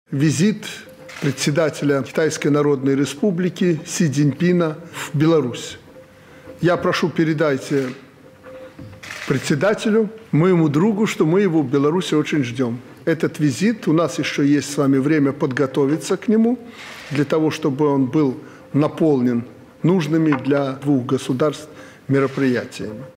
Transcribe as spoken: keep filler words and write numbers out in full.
визит председателя Китайской Народной Республики Си Цзиньпина в Беларусь. Я прошу, передайте председателю, моему другу, что мы его в Беларуси очень ждем. Этот визит, у нас еще есть с вами время подготовиться к нему, для того, чтобы он был наполнен нужными для двух государств мероприятиями.